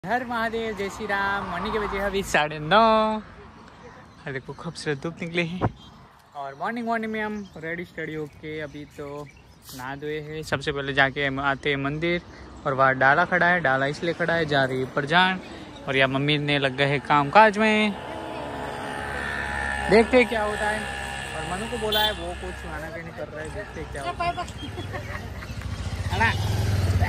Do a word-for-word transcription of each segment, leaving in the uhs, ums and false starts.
हर महादेव, जय श्री राम। मॉर्निंग के बजे अभी साढ़े नौ। अरे देखो खूबसूरत धूप निकले हैं और मॉर्निंग मॉर्निंग में हम रेडी स्टडी होके अभी तो नहा धोए हैं। सबसे पहले जाके आते हैं मंदिर और वहाँ डाला खड़ा है। डाला इसलिए खड़ा है, जा रही है प्रजान और या मम्मी ने लग गए है काम काज में। देखते हैं क्या होता है। और मनु को बोला है, वो कुछ खाना नहीं कर रहा है, देखते हैं क्या होता है।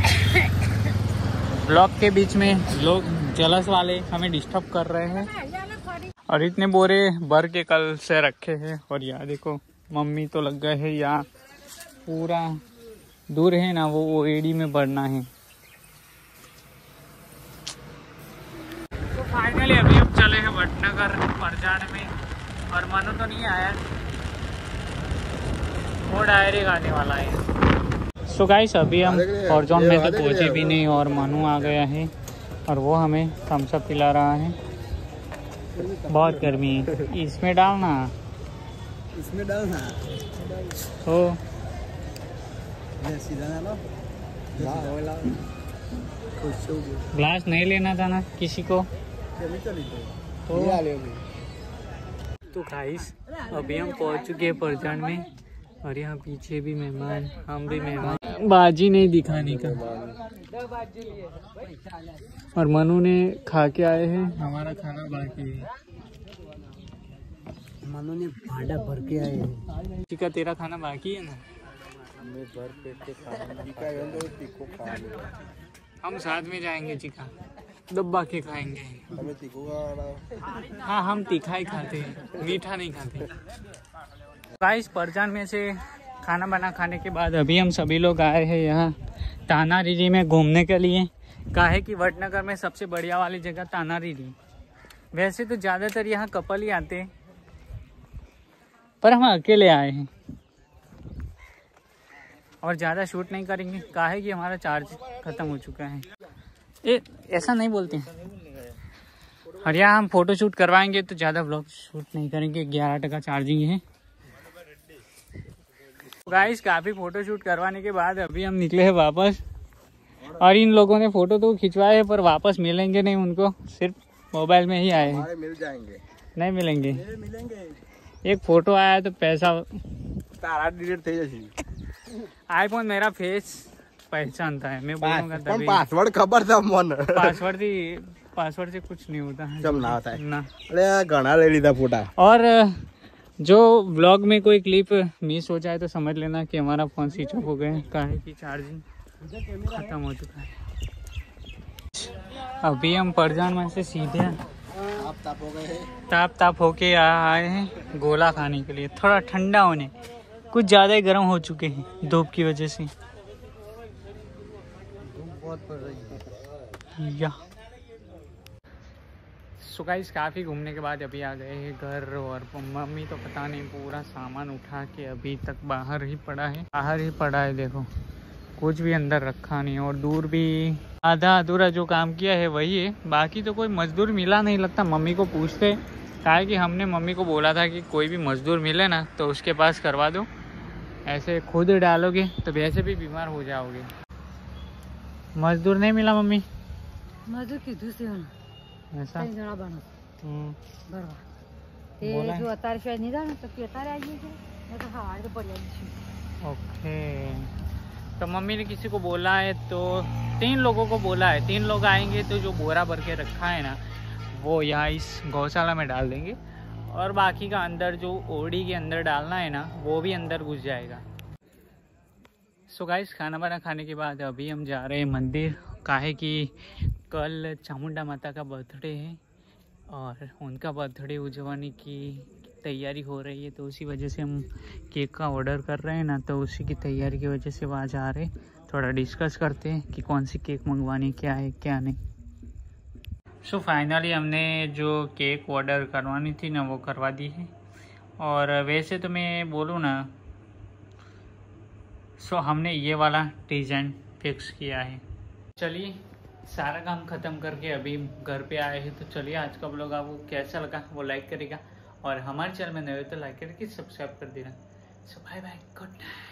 ब्लॉक के बीच में लोग जलस वाले हमें डिस्टर्ब कर रहे हैं और इतने बोरे भर के कल से रखे हैं। और यहाँ देखो मम्मी तो लग गए हैं, यहाँ पूरा दूर है ना, वो वो एडी में भरना है। तो फाइनली अभी हम चले हैं वडनगर परजान में और मनु तो नहीं आया, वो डायरी गाने वाला है। सो गाइस अभी हम फॉर्जॉन में तो पहुंचे भी नहीं और मनु आ गया है और वो हमें थम्स अप पिला रहा है। बहुत गर्मी है, इसमें डालना इसमें डालना हो। ग्लास नहीं लेना था ना किसी को तो। तो गाइस अभी हम पहुंच चुके हैं परजान में और यहाँ पीछे भी मेहमान, हम भी मेहमान। बाजी नहीं दिखाने का। और मनु ने खा के आए हैं, हमारा खाना बाकी है। मनु ने भांडा भर के आए हैं। चिका तेरा खाना बाकी है ना? मैं भर पेट के खा। हम साथ में जाएंगे, चिका दब्बा के खाएंगे। हमें तीखा खाना। हाँ हम तीखा ही खाते हैं, मीठा नहीं खाते। गाइस परजान में से खाना बना खाने के बाद अभी हम सभी लोग आए हैं यहाँ तानारीरी में घूमने के लिए। काहे कि वडनगर में सबसे बढ़िया वाली जगह तानारीरी। वैसे तो ज़्यादातर यहाँ कपल ही आते हैं पर हम अकेले आए हैं और ज़्यादा शूट नहीं करेंगे। काहे कि हमारा चार्ज ख़त्म हो चुका है। ए, ऐसा नहीं बोलते हैं। और यहाँ हम फोटो शूट करवाएंगे तो ज़्यादा व्लॉग शूट नहीं करेंगे, ग्यारह टका चार्जिंग है। गाइस काफी फोटो शूट करवाने के बाद अभी हम निकले हैं वापस और इन लोगों ने फोटो तो खिंचवाए हैं पर वापस मिलेंगे नहीं उनको, सिर्फ मोबाइल में ही आए हैं। मिल जाएंगे नहीं मिलेंगे, मिलेंगे। एक फोटो आया तो पैसा तारा डिलीट थे जैसी। आईफोन मेरा फेस पहचानता है, मैं बोलूंगा तभी। पासवर्ड खबर था मन। पासवर्ड ही पासवर्ड से कुछ नहीं होता है। जब ना होता है ना। अरे घना ले लीधा फोटा। और जो व्लॉग में कोई क्लिप मिस हो जाए तो समझ लेना कि हमारा फोन स्विच ऑफ हो गया है, काहे की चार्जिंग खत्म हो चुका है। अभी हम परजान में से सीधे ताप ताप हो गए ताप ताप होके आए हैं गोला खाने के लिए। थोड़ा ठंडा होने, कुछ ज़्यादा ही गर्म हो चुके हैं धूप की वजह से। बहुत पड़ रही है या सो गाइस काफ़ी घूमने के बाद अभी आ गए हैं घर और मम्मी तो पता नहीं पूरा सामान उठा के अभी तक बाहर ही पड़ा है बाहर ही पड़ा है। देखो कुछ भी अंदर रखा नहीं और दूर भी आधा अधूरा जो काम किया है वही है, बाकी तो कोई मजदूर मिला नहीं लगता। मम्मी को पूछते, कहा कि हमने मम्मी को बोला था कि कोई भी मजदूर मिले ना तो उसके पास करवा दो, ऐसे खुद डालोगे तो वैसे भी बीमार हो जाओगे। मजदूर नहीं मिला मम्मी? मजदूर किधर से होना ऐसा ओके। तो मम्मी ने किसी को बोला है तो तीन लोगों को बोला है, तीन लोग आएंगे तो जो बोरा भर के रखा है ना वो यहाँ इस गौशाला में डाल देंगे और बाकी का अंदर जो ओड़ी के अंदर डालना है ना वो भी अंदर घुस जाएगा। सो गाइस खाना वाना खाने के बाद अभी हम जा रहे हैं मंदिर। काहे कि कल चामुंडा माता का बर्थडे है और उनका बर्थडे उजवाने की तैयारी हो रही है, तो उसी वजह से हम केक का ऑर्डर कर रहे हैं ना, तो उसी की तैयारी की वजह से वहाँ जा रहे। थोड़ा डिस्कस करते हैं कि कौन सी केक मंगवानी, क्या है क्या नहीं। सो so, फाइनली हमने जो केक ऑर्डर करवानी थी ना वो करवा दी है। और वैसे तो मैं बोलूँ ना सो so, हमने ये वाला डिज़ाइन फिक्स किया है। चलिए सारा काम ख़त्म करके अभी घर पे आए हैं, तो चलिए आज का ब्लॉग आपको कैसा लगा वो लाइक करेगा और हमारे चैनल में नए हो तो लाइक करके सब्सक्राइब कर देना। So bye bye, good night.